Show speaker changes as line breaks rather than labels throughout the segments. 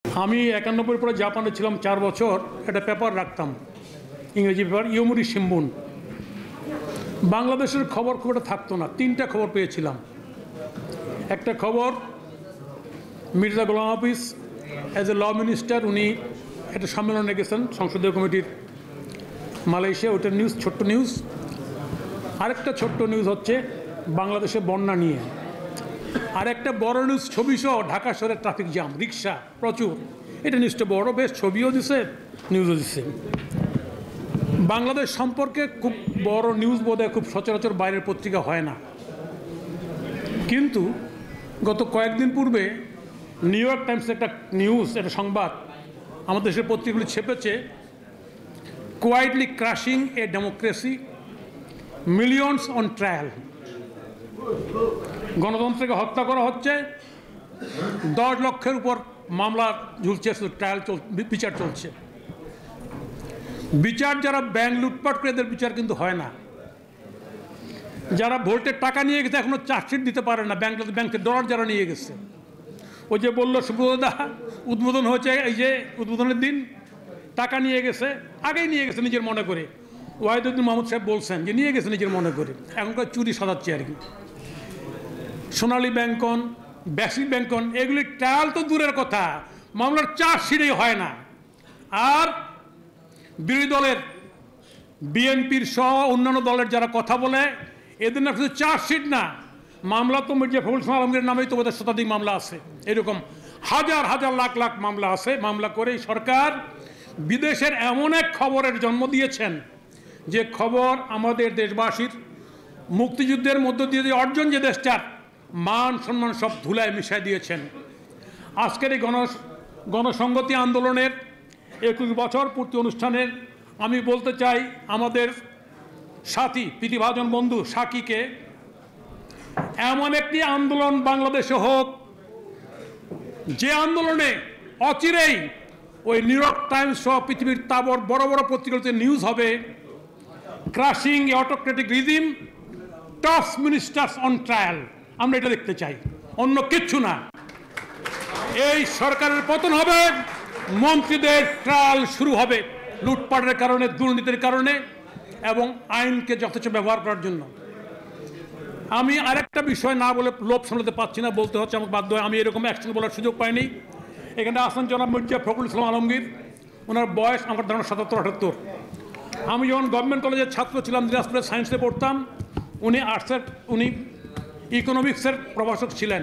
আমি 91 পরে জাপানে ছিলাম 4 বছর। একটা পেপার রাখতাম, ইংরেজি পেপার, ইয়োমুরি শিম্বুন। বাংলাদেশের খবর খুব একটা থাকতো না। 3টা খবর পেয়েছিলাম। একটা খবর, Mirza Golam Hafiz as a law minister উনি একটা সম্মেলনে গেছেন সংসদীয় কমিটির মালয়েশিয়া, ওইটা নিউজ, ছোট্ট নিউজ। আরেকটা ছোট্ট নিউজ হচ্ছে বাংলাদেশে বন্যা নিয়ে। আরেকটা বড় নিউজ, ছবিসহ ঢাকা শহরের ট্রাফিক জ্যাম, রিক্সা প্রচুর। এটা নিউজটা বড়, বেশ ছবিও দিছে, নিউজও দিচ্ছে। বাংলাদেশ সম্পর্কে খুব বড় নিউজ বোধহয় খুব সচরাচর বাইরের পত্রিকা হয় না। কিন্তু গত কয়েকদিন পূর্বে নিউ ইয়র্ক টাইমসে একটা নিউজ, একটা সংবাদ আমাদের দেশের পত্রিকাগুলি ছেপেছে, quietly crushing a democracy, millions on trial. গণতন্ত্রকে হত্যা করা হচ্ছে, 10 লক্ষের উপর মামলা ঝুলছে, ট্রায়াল বিচার চলছে। বিচার যারা ব্যাংক লুটপাট করে এদের বিচার কিন্তু হয় না। যারা ভোল্টের টাকা নিয়ে গেছে এখনো চার্জশিট দিতে পারে না, ব্যাংকের ডলার যারা নিয়ে গেছে। ওই যে বললো সুব্রতদা, উদ্বোধন হয়েছে, এই যে উদ্বোধনের দিন টাকা নিয়ে গেছে, আগেই নিয়ে গেছে নিজের মনে করে। ওয়াহিদুদ্দিন মাহমুদ সাহেব বলছেন যে নিয়ে গেছে নিজের মনে করে, এখনকার চুরি সাজাচ্ছে আর কি। সোনালী ব্যাংকন, বেসিক ব্যাংকন, এগুলি ট্রায়াল তো দূরের কথা, মামলার চার্জশিটই হয় না। আর বিরোধী দলের বিএনপির সহ অন্যান্য দলের যারা কথা বলে, এদের না শুধু চার্জশিট না, মামলা তো মির্জা ফখরুল ইসলাম আলমগীরের নামেই তো বোধহয় শতাধিক মামলা আছে। এরকম হাজার হাজার লাখ লাখ মামলা আছে। মামলা করে সরকার বিদেশের এমন এক খবরের জন্ম দিয়েছেন, যে খবর আমাদের দেশবাসীর মুক্তিযুদ্ধের মধ্য দিয়ে যে অর্জন, যে দেশটার মান সম্মান সব ধুলায় মিশাই দিয়েছেন। আজকের এই গণসংহতি আন্দোলনের 21 বছর পূর্তি অনুষ্ঠানের আমি বলতে চাই আমাদের সাথী প্রীতিভাজন বন্ধু সাকিকে, এমন একটি আন্দোলন বাংলাদেশে হোক যে আন্দোলনে অচিরেই ওই নিউ ইয়র্ক টাইমস সহ পৃথিবীর তাবর বড় বড় পত্রিকাতে নিউজ হবে, crushing a autocratic regime, top ministers on trial. আমরা এটা দেখতে চাই, অন্য কিচ্ছু না। এই সরকারের পতন হবে, মন্ত্রীদের ট্রায়াল শুরু হবে লুটপাটের কারণে, দুর্নীতির কারণে, এবং আইনকে যথেষ্ট ব্যবহার করার জন্য। আমি আরেকটা বিষয় না বলে লোভ সামলাতে পারছি না, বলতে হচ্ছে আমাকে বাধ্য হয়। আমি এরকম একসঙ্গে বলার সুযোগ পাইনি। এখানে আসেন জনাব মির্জা ফখরুল ইসলাম আলমগীর, ওনার বয়স আমার ধারণা 77-78। আমি যখন গভর্নমেন্ট কলেজের ছাত্র ছিলাম, দিনাজপুরের সায়েন্সে পড়তাম, উনি আর্টসের, উনি ইকোনমিক্সের প্রভাষক ছিলেন।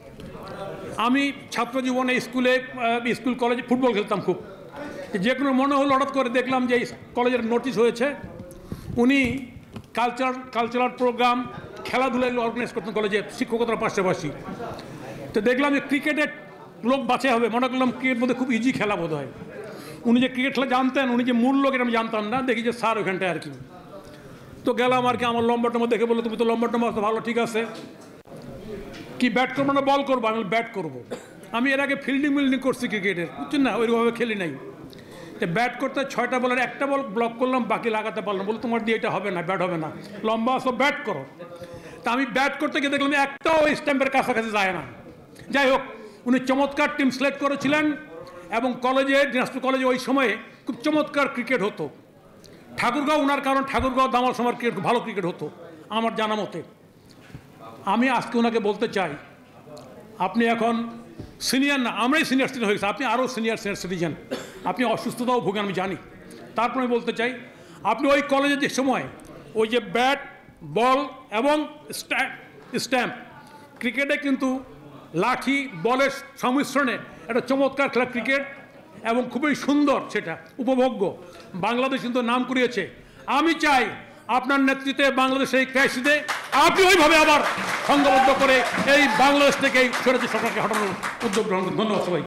আমি ছাত্র জীবনে স্কুল কলেজে ফুটবল খেলতাম খুব। যে কোনো মনে হলো, হঠাৎ করে দেখলাম যে কলেজের নোটিশ হয়েছে, উনি কালচারাল প্রোগ্রাম, খেলাধুলায় অর্গানাইজ করতেন কলেজে, শিক্ষকতার পাশাপাশি। তো দেখলাম যে ক্রিকেটের লোক বাছাই হবে, মনে করলাম ক্রিকেট বোধহয় খুব ইজি খেলা বোধ হয়। উনি যে ক্রিকেট খেলা জানতেন, উনি যে মূল লোক এটা আমি জানতাম না। দেখি যে স্যার ওইখানটায় আর কি। তো গেলাম আর কি, আমার লম্বা টম্বা দেখে বললো, তুমি তো লম্বা টম্বা তো ভালো, ঠিক আছে, কি ব্যাট করবো না বল করবো? আমি ব্যাট করবো। আমি এর আগে ফিল্ডিং করছি ক্রিকেটের, বুঝছেন না, ওইভাবে খেলি নাই। তো ব্যাট করতে 6টা বলের একটা বল ব্লক করলাম, বাকি লাগাতে পারলাম। বলে তোমার দিয়ে এটা হবে না, ব্যাট হবে না, লম্বা আসো, ব্যাট করো। তা আমি ব্যাট করতে গিয়ে দেখলাম একটাও স্ট্যাম্পের কাছাকাছি যায় না। যাই হোক, উনি চমৎকার টিম সিলেক্ট করেছিলেন, এবং দিনাজপুর কলেজে ওই সময়ে খুব চমৎকার ক্রিকেট হতো। ঠাকুরগাঁও ওনার কারণ, ঠাকুরগাঁও দামাল সময়ের ক্রিকেট, ভালো ক্রিকেট হতো আমার জানা মতে। আমি আজকে ওনাকে বলতে চাই, আপনি এখন সিনিয়র না, আমরাই সিনিয়র সিটিজেন হয়ে গেছি, আপনি আরও সিনিয়র সিটিজেন, আপনি অসুস্থতাও ভোগেন আমি জানি। তারপরে আমি বলতে চাই, আপনি ওই কলেজে যে সময় ওই যে ব্যাট, বল এবং স্ট্যাম্প, ক্রিকেটে কিন্তু লাঠি বলের সংমিশ্রণে একটা চমৎকার খেলা ক্রিকেট, এবং খুবই সুন্দর, সেটা উপভোগ্য। বাংলাদেশ কিন্তু নাম কুড়িয়েছে। আমি চাই আপনার নেতৃত্বে বাংলাদেশে এই ক্রাইসিসে আপনি ওইভাবে আবার সংঘবদ্ধ করে এই বাংলাদেশ থেকে এই সরকারকে হটানোর উদ্যোগ গ্রহণ করুন। ধন্যবাদ সবাই।